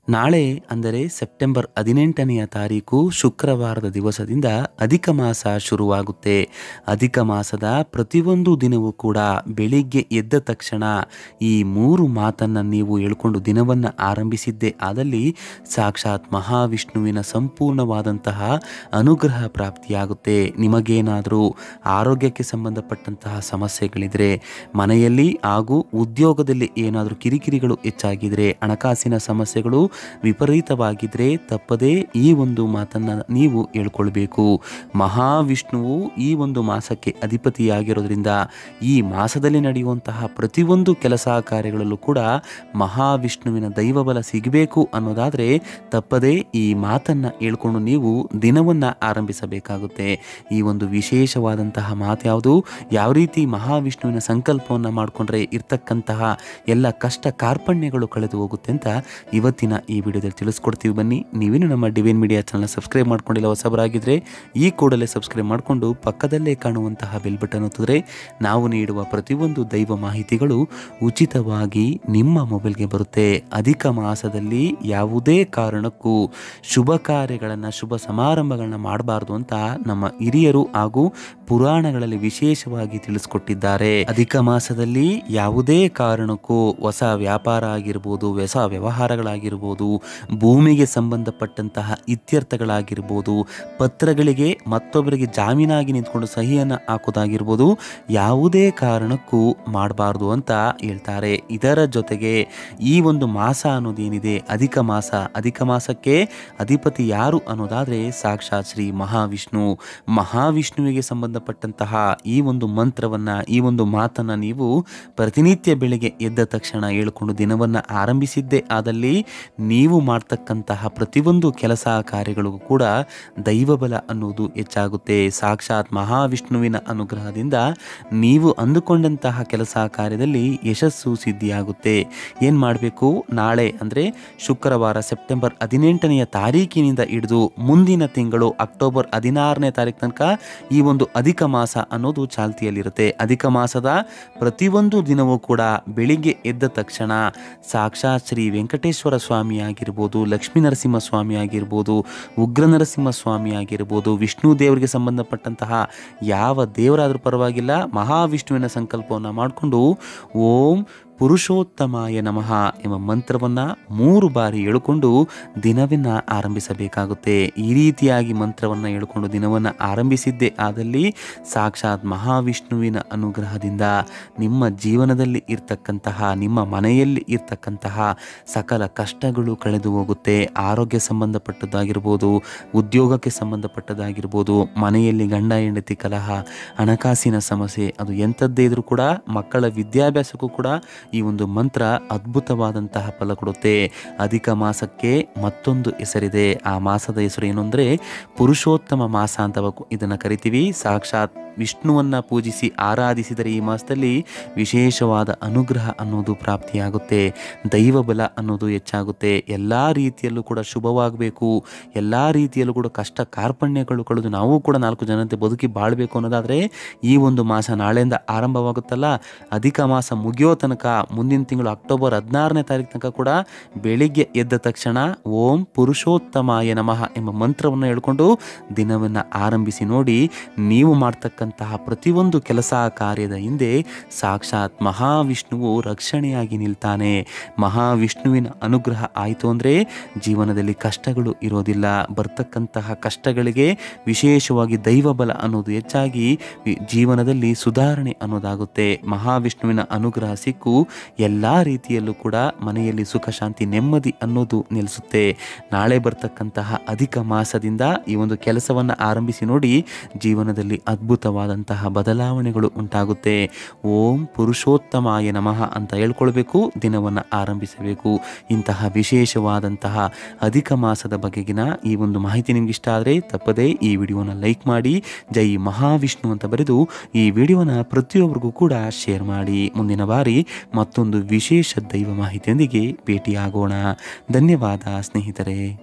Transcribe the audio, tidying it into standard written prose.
ನಾಳೆ ಅಂದರೆ ಸೆಪ್ಟೆಂಬರ್ 18ನೆಯ ತಾರೀಕು ಶುಕ್ರವಾರದ ದಿವಸದಿಂದ ಅಧಿಕ ಮಾಸ ಶುರುವಾಗುತ್ತೆ. ಅಧಿಕ ಮಾಸದ ಪ್ರತಿಯೊಂದು ದಿನವೂ ಕೂಡ ಬೆಳಿಗ್ಗೆ ಎದ್ದ ತಕ್ಷಣ ಈ 3 ಮಾತನ್ನು ನೀವು ಹೇಳ್ಕೊಂಡು ದಿನವನ್ನು ಆರಂಭಿಸಿದ್ದೇ ಆದಲ್ಲಿ ಸಾಕ್ಷಾತ್ ಮಹಾವಿಷ್ಣುವಿನ ಸಂಪೂರ್ಣವಾದಂತಹ ಅನುಗ್ರಹ ಪ್ರಾಪ್ತಿಯಾಗುತ್ತೆ. ನಿಮಗೇನಾದರೂ ಆರೋಗ್ಯಕ್ಕೆ ಸಂಬಂಧಪಟ್ಟಂತಹ ಸಮಸ್ಯೆಗಳಿದ್ರೆ, ಮನೆಯಲ್ಲಿ ಹಾಗೂ ಉದ್ಯೋಗದಲ್ಲಿ ಏನಾದರೂ ಕಿರಿಕಿರಿಗಳು ಹೆಚ್ಚಾಗಿದ್ರೆ, ಹಣಕಾಸಿನ ಸಮಸ್ಯೆಗಳು ವಿಪರೀತವಾಗಿದ್ರೆ ತಪ್ಪದೇ ಈ ಒಂದು ಮಾತನ್ನು ನೀವು ಹೇಳ್ಕೊಳ್ಬೇಕು. ಮಹಾವಿಷ್ಣುವು ಈ ಒಂದು ಮಾಸಕ್ಕೆ ಅಧಿಪತಿಯಾಗಿರೋದ್ರಿಂದ ಈ ಮಾಸದಲ್ಲಿ ನಡೆಯುವಂತಹ ಪ್ರತಿಯೊಂದು ಕೆಲಸ ಕಾರ್ಯಗಳಲ್ಲೂ ಕೂಡ ಮಹಾವಿಷ್ಣುವಿನ ದೈವಬಲ ಸಿಗಬೇಕು ಅನ್ನೋದಾದರೆ ತಪ್ಪದೇ ಈ ಮಾತನ್ನು ಹೇಳ್ಕೊಂಡು ನೀವು ದಿನವನ್ನು ಆರಂಭಿಸಬೇಕಾಗುತ್ತೆ. ಈ ಒಂದು ವಿಶೇಷವಾದಂತಹ ಮಾತು ಯಾವುದು, ಯಾವ ರೀತಿ ಮಹಾವಿಷ್ಣುವಿನ ಸಂಕಲ್ಪವನ್ನು ಮಾಡಿಕೊಂಡ್ರೆ ಇರ್ತಕ್ಕಂತಹ ಎಲ್ಲ ಕಷ್ಟ ಕಾರ್ಪಣ್ಯಗಳು ಕಳೆದು ಹೋಗುತ್ತೆ ಅಂತ ಇವತ್ತಿನ ಈ ವಿಡಿಯೋದಲ್ಲಿ ತಿಳಿಸ್ಕೊಡ್ತೀವಿ. ಬನ್ನಿ. ನೀವೇನು ನಮ್ಮ ಡಿವೈನ್ ಮೀಡಿಯಾ ಚಾನಲ್ ಸಬ್ಸ್ಕ್ರೈಬ್ ಮಾಡ್ಕೊಂಡಿಲ್ಲ, ಹೊಸಬರಾಗಿದ್ದರೆ ಈ ಕೂಡಲೇ ಸಬ್ಸ್ಕ್ರೈಬ್ ಮಾಡಿಕೊಂಡು ಪಕ್ಕದಲ್ಲೇ ಕಾಣುವಂತಹ ಬೆಲ್ ಬಟನ್ ಒತ್ತಿದ್ರೆ ನಾವು ನೀಡುವ ಪ್ರತಿಯೊಂದು ದೈವ ಮಾಹಿತಿಗಳು ಉಚಿತವಾಗಿ ನಿಮ್ಮ ಮೊಬೈಲ್ಗೆ ಬರುತ್ತೆ. ಅಧಿಕ ಮಾಸದಲ್ಲಿ ಯಾವುದೇ ಕಾರಣಕ್ಕೂ ಶುಭ ಕಾರ್ಯಗಳನ್ನು, ಶುಭ ಸಮಾರಂಭಗಳನ್ನ ಮಾಡಬಾರ್ದು ಅಂತ ನಮ್ಮ ಹಿರಿಯರು ಹಾಗೂ ಪುರಾಣಗಳಲ್ಲಿ ವಿಶೇಷವಾಗಿ ತಿಳಿಸ್ಕೊಟ್ಟಿದ್ದಾರೆ. ಅಧಿಕ ಮಾಸದಲ್ಲಿ ಯಾವುದೇ ಕಾರಣಕ್ಕೂ ಹೊಸ ವ್ಯಾಪಾರ ಆಗಿರ್ಬೋದು, ಹೊಸ ವ್ಯವಹಾರಗಳಾಗಿರ್ಬೋದು, ಭೂಮಿಗೆ ಸಂಬಂಧಪಟ್ಟಂತಹ ಇತ್ಯರ್ಥಗಳಾಗಿರ್ಬೋದು, ಪತ್ರಗಳಿಗೆ ಮತ್ತೊಬ್ಬರಿಗೆ ಜಾಮೀನಾಗಿ ನಿಂತ್ಕೊಂಡು ಸಹಿಯನ್ನು ಹಾಕೋದಾಗಿರ್ಬೋದು, ಯಾವುದೇ ಕಾರಣಕ್ಕೂ ಮಾಡಬಾರ್ದು ಅಂತ ಹೇಳ್ತಾರೆ. ಇದರ ಜೊತೆಗೆ ಈ ಒಂದು ಮಾಸ ಅನ್ನೋದೇನಿದೆ ಅಧಿಕ ಮಾಸ, ಅಧಿಕ ಮಾಸಕ್ಕೆ ಅಧಿಪತಿ ಯಾರು ಅನ್ನೋದಾದರೆ ಸಾಕ್ಷಾತ್ ಶ್ರೀ ಮಹಾವಿಷ್ಣುವಿಗೆ ಸಂಬಂಧಪಟ್ಟಂತಹ ಈ ಒಂದು ಮಂತ್ರವನ್ನು, ಈ ಒಂದು ಮಾತನ್ನು ನೀವು ಪ್ರತಿನಿತ್ಯ ಬೆಳಿಗ್ಗೆ ಎದ್ದ ತಕ್ಷಣ ಹೇಳ್ಕೊಂಡು ದಿನವನ್ನು ಆರಂಭಿಸಿದ್ದೇ ಆದಲ್ಲಿ ನೀವು ಮಾಡ್ತಕ್ಕಂತಹ ಪ್ರತಿಯೊಂದು ಕೆಲಸ ಕಾರ್ಯಗಳಿಗೂ ಕೂಡ ದೈವಬಲ ಅನ್ನೋದು ಹೆಚ್ಚಾಗುತ್ತೆ. ಸಾಕ್ಷಾತ್ ಮಹಾವಿಷ್ಣುವಿನ ಅನುಗ್ರಹದಿಂದ ನೀವು ಅಂದುಕೊಂಡಂತಹ ಕೆಲಸ ಕಾರ್ಯದಲ್ಲಿ ಯಶಸ್ಸು ಸಿದ್ಧಿಯಾಗುತ್ತೆ. ಏನು ಮಾಡಬೇಕು, ನಾಳೆ ಅಂದರೆ ಶುಕ್ರವಾರ ಸೆಪ್ಟೆಂಬರ್ 18ನೆಯ ತಾರೀಕಿನಿಂದ ಹಿಡಿದು ಮುಂದಿನ ತಿಂಗಳು ಅಕ್ಟೋಬರ್ 16ನೇ ತಾರೀಕು ತನಕ ಈ ಒಂದು ಅಧಿಕ ಮಾಸ ಅನ್ನೋದು ಚಾಲ್ತಿಯಲ್ಲಿರುತ್ತೆ. ಅಧಿಕ ಮಾಸದ ಪ್ರತಿಯೊಂದು ದಿನವೂ ಕೂಡ ಬೆಳಿಗ್ಗೆ ಎದ್ದ ತಕ್ಷಣ ಸಾಕ್ಷಾತ್ ಶ್ರೀ ವೆಂಕಟೇಶ್ವರ ಸ್ವಾಮಿ ಆಗಿರ್ಬೋದು, ಲಕ್ಷ್ಮೀ ನರಸಿಂಹ ಸ್ವಾಮಿ ಆಗಿರ್ಬೋದು, ಉಗ್ರ ನರಸಿಂಹ ಸ್ವಾಮಿ ಆಗಿರ್ಬೋದು, ವಿಷ್ಣು ದೇವರಿಗೆ ಸಂಬಂಧಪಟ್ಟಂತಹ ಯಾವ ದೇವರಾದರೂ ಪರವಾಗಿಲ್ಲ, ಮಹಾವಿಷ್ಣುವಿನ ಸಂಕಲ್ಪವನ್ನು ಮಾಡಿಕೊಂಡು ಓಂ ಪುರುಷೋತ್ತಮಾಯ ನಮಃ ಎಂಬ ಮಂತ್ರವನ್ನು 3 ಬಾರಿ ಹೇಳಿಕೊಂಡು ದಿನವನ್ನು ಆರಂಭಿಸಬೇಕಾಗುತ್ತೆ. ಈ ರೀತಿಯಾಗಿ ಮಂತ್ರವನ್ನು ಹೇಳಿಕೊಂಡು ದಿನವನ್ನು ಆರಂಭಿಸಿದ್ದೇ ಆದಲ್ಲಿ ಸಾಕ್ಷಾತ್ ಮಹಾವಿಷ್ಣುವಿನ ಅನುಗ್ರಹದಿಂದ ನಿಮ್ಮ ಜೀವನದಲ್ಲಿ ಇರ್ತಕ್ಕಂತಹ, ನಿಮ್ಮ ಮನೆಯಲ್ಲಿ ಇರ್ತಕ್ಕಂತಹ ಸಕಲ ಕಷ್ಟಗಳು ಕಳೆದು ಹೋಗುತ್ತೆ. ಆರೋಗ್ಯ ಸಂಬಂಧಪಟ್ಟದ್ದಾಗಿರ್ಬೋದು, ಉದ್ಯೋಗಕ್ಕೆ ಸಂಬಂಧಪಟ್ಟದ್ದಾಗಿರ್ಬೋದು, ಮನೆಯಲ್ಲಿ ಗಂಡ ಹೆಂಡತಿ ಕಲಹ, ಹಣಕಾಸಿನ ಸಮಸ್ಯೆ, ಅದು ಎಂಥದ್ದೇ ಇದ್ರೂ ಕೂಡ ಮಕ್ಕಳ ವಿದ್ಯಾಭ್ಯಾಸಕ್ಕೂ ಕೂಡ ಈ ಒಂದು ಮಂತ್ರ ಅದ್ಭುತವಾದಂತಹ ಫಲ ಕೊಡುತ್ತೆ. ಅಧಿಕ ಮಾಸಕ್ಕೆ ಮತ್ತೊಂದು ಹೆಸರಿದೆ. ಆ ಮಾಸದ ಹೆಸರು ಏನು ಅಂದರೆ ಪುರುಷೋತ್ತಮ ಮಾಸ ಅಂತ ಇದನ್ನು ಕರಿತೀವಿ. ಸಾಕ್ಷಾತ್ ವಿಷ್ಣುವನ್ನು ಪೂಜಿಸಿ ಆರಾಧಿಸಿದರೆ ಈ ಮಾಸದಲ್ಲಿ ವಿಶೇಷವಾದ ಅನುಗ್ರಹ ಅನ್ನೋದು ಪ್ರಾಪ್ತಿಯಾಗುತ್ತೆ. ದೈವಬಲ ಅನ್ನೋದು ಹೆಚ್ಚಾಗುತ್ತೆ. ಎಲ್ಲ ರೀತಿಯಲ್ಲೂ ಕೂಡ ಶುಭವಾಗಬೇಕು, ಎಲ್ಲ ರೀತಿಯಲ್ಲೂ ಕೂಡ ಕಷ್ಟ ಕಾರ್ಪಣ್ಯಗಳು ಕಳೆದು ನಾವು ಕೂಡ 4 ಜನತೆ ಬದುಕಿ ಬಾಳಬೇಕು ಅನ್ನೋದಾದರೆ ಈ ಒಂದು ಮಾಸ ನಾಳೆಯಿಂದ ಆರಂಭವಾಗುತ್ತಲ್ಲ, ಅಧಿಕ ಮಾಸ ಮುಗಿಯೋ ತನಕ ಮುಂದಿನ ತಿಂಗಳು ಅಕ್ಟೋಬರ್ 16ನೇ ತಾರೀಕು ತನಕ ಕೂಡ ಬೆಳಿಗ್ಗೆ ಎದ್ದ ತಕ್ಷಣ ಓಂ ಪುರುಷೋತ್ತಮಾಯ ನಮಃ ಎಂಬ ಮಂತ್ರವನ್ನು ಹೇಳ್ಕೊಂಡು ದಿನವನ್ನು ಆರಂಭಿಸಿ ನೋಡಿ. ನೀವು ಮಾಡ್ತಕ್ಕಂತಹ ಪ್ರತಿಯೊಂದು ಕೆಲಸ ಕಾರ್ಯದ ಹಿಂದೆ ಸಾಕ್ಷಾತ್ ಮಹಾವಿಷ್ಣುವು ರಕ್ಷಣೆಯಾಗಿ ನಿಲ್ತಾನೆ. ಮಹಾವಿಷ್ಣುವಿನ ಅನುಗ್ರಹ ಆಯಿತು ಅಂದರೆ ಜೀವನದಲ್ಲಿ ಕಷ್ಟಗಳು ಇರೋದಿಲ್ಲ. ಬರ್ತಕ್ಕಂತಹ ಕಷ್ಟಗಳಿಗೆ ವಿಶೇಷವಾಗಿ ದೈವಬಲ ಅನ್ನೋದು ಹೆಚ್ಚಾಗಿ ಜೀವನದಲ್ಲಿ ಸುಧಾರಣೆ ಅನ್ನೋದಾಗುತ್ತೆ. ಮಹಾವಿಷ್ಣುವಿನ ಅನುಗ್ರಹ ಸಿಕ್ಕು ಎಲ್ಲ ರೀತಿಯಲ್ಲೂ ಕೂಡ ಮನೆಯಲ್ಲಿ ಸುಖ ಶಾಂತಿ ನೆಮ್ಮದಿ ಅನ್ನೋದು ನೆಲೆಸುತ್ತೆ. ನಾಳೆ ಬರ್ತಕ್ಕಂತಹ ಅಧಿಕ ಮಾಸದಿಂದ ಈ ಒಂದು ಕೆಲಸವನ್ನು ಆರಂಭಿಸಿ ನೋಡಿ, ಜೀವನದಲ್ಲಿ ಅದ್ಭುತವಾದಂತಹ ಬದಲಾವಣೆಗಳು ಉಂಟಾಗುತ್ತೆ. ಓಂ ಪುರುಷೋತ್ತಮಾಯ ನಮಃ ಅಂತ ಹೇಳ್ಕೊಳ್ಬೇಕು, ದಿನವನ್ನು ಆರಂಭಿಸಬೇಕು. ಇಂತಹ ವಿಶೇಷವಾದಂತಹ ಅಧಿಕ ಮಾಸದ ಬಗೆಗಿನ ಈ ಒಂದು ಮಾಹಿತಿ ನಿಮ್ಗೆ ಇಷ್ಟ ಆದರೆ ತಪ್ಪದೇ ಈ ವಿಡಿಯೋನ ಲೈಕ್ ಮಾಡಿ, ಜೈ ಮಹಾವಿಷ್ಣು ಅಂತ ಬರೆದು ಈ ವಿಡಿಯೋನ ಪ್ರತಿಯೊಬ್ಬರಿಗೂ ಕೂಡ ಶೇರ್ ಮಾಡಿ. ಮುಂದಿನ ಬಾರಿ ಮತ್ತೊಂದು ವಿಶೇಷ ದೈವ ಮಾಹಿತಿಯೊಂದಿಗೆ ಭೇಟಿಯಾಗೋಣ. ಧನ್ಯವಾದ ಸ್ನೇಹಿತರೆ.